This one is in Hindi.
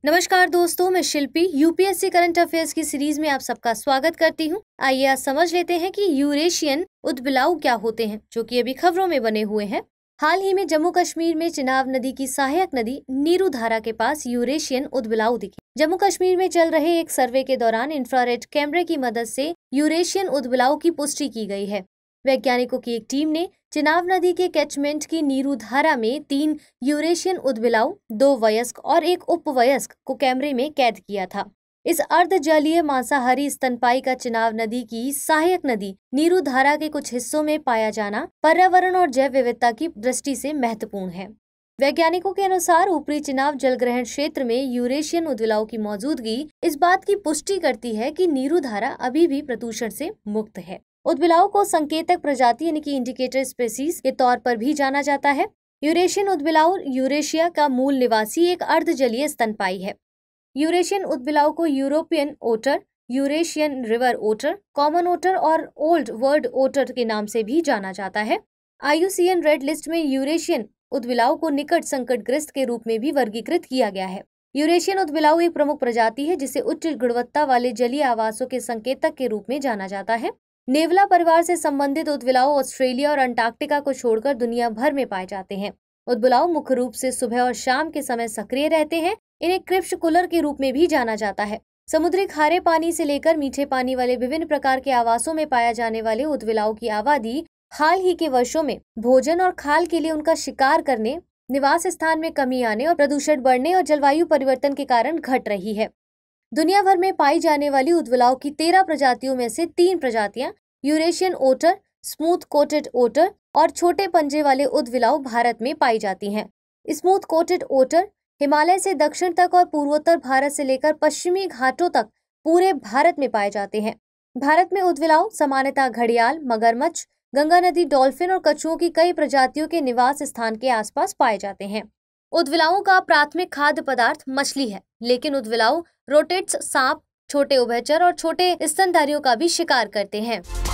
नमस्कार दोस्तों, मैं शिल्पी यूपीएससी करंट अफेयर्स की सीरीज में आप सबका स्वागत करती हूं। आइए आज समझ लेते हैं कि यूरेशियन उदबिलाव क्या होते हैं, जो कि अभी खबरों में बने हुए हैं। हाल ही में जम्मू कश्मीर में चिनाब नदी की सहायक नदी नीरू धारा के पास यूरेशियन उदबिलाव दिखे। जम्मू कश्मीर में चल रहे एक सर्वे के दौरान इंफ्रारेड कैमरे की मदद से यूरेशियन उदबिलाव की पुष्टि की गई है। वैज्ञानिकों की एक टीम ने चिनाब नदी के कैचमेंट की नीरू धारा में 3 यूरेशियन उदबिलाव, 2 वयस्क और 1 उपवयस्क को कैमरे में कैद किया था। इस अर्ध जलीय मांसाहारी स्तनपायी का चिनाब नदी की सहायक नदी नीरू धारा के कुछ हिस्सों में पाया जाना पर्यावरण और जैव विविधता की दृष्टि से महत्वपूर्ण है। वैज्ञानिकों के अनुसार ऊपरी चिनाब जलग्रहण क्षेत्र में यूरेशियन उदबिलाव की मौजूदगी इस बात की पुष्टि करती है कि नीरू धारा अभी भी प्रदूषण से मुक्त है। उदबिलाव को संकेतक प्रजाति यानी कि इंडिकेटर स्पीसीज के तौर पर भी जाना जाता है। यूरेशियन उदबिलाव यूरेशिया का मूल निवासी एक अर्धजलीय स्तनपायी है। यूरेशियन उदबिलाव को European otter, Eurasian river otter, common otter और ओल्ड वर्ल्ड ओटर के नाम से भी जाना जाता है। IUCN रेड लिस्ट में यूरेशियन उदबिलाव को निकट संकटग्रस्त के रूप में भी वर्गीकृत किया गया है। यूरेशियन उदबिलाव एक प्रमुख प्रजाति है जिसे उच्च गुणवत्ता वाले जलीय आवासों के संकेतक के रूप में जाना जाता है। नेवला परिवार से संबंधित उदबिलाव ऑस्ट्रेलिया और अंटार्कटिका को छोड़कर दुनिया भर में पाए जाते हैं। उदबिलाव मुख्य रूप से सुबह और शाम के समय सक्रिय रहते हैं। इन्हें क्रिप्शकुलर के रूप में भी जाना जाता है। समुद्री खारे पानी से लेकर मीठे पानी वाले विभिन्न प्रकार के आवासों में पाया जाने वाले उदबिलाव की आबादी हाल ही के वर्षों में भोजन और खाल के लिए उनका शिकार करने, निवास स्थान में कमी आने और प्रदूषण बढ़ने और जलवायु परिवर्तन के कारण घट रही है। दुनिया भर में पाई जाने वाली उदबिलाव की 13 प्रजातियों में से 3 प्रजातियां Eurasian otter, smooth coated otter और छोटे पंजे वाले उदबिलाव भारत में पाई जाती हैं। स्मूथ कोटेड ओटर हिमालय से दक्षिण तक और पूर्वोत्तर भारत से लेकर पश्चिमी घाटों तक पूरे भारत में पाए जाते हैं। भारत में उदबिलाव सामान्यतः घड़ियाल, मगरमच्छ, गंगा नदी डॉल्फिन और कछुओं की कई प्रजातियों के निवास स्थान के आसपास पाए जाते हैं। उदबिलावों का प्राथमिक खाद्य पदार्थ मछली है, लेकिन उदबिलाव रोटेट्स, सांप, छोटे उभयचर और छोटे स्तनधारियों का भी शिकार करते हैं।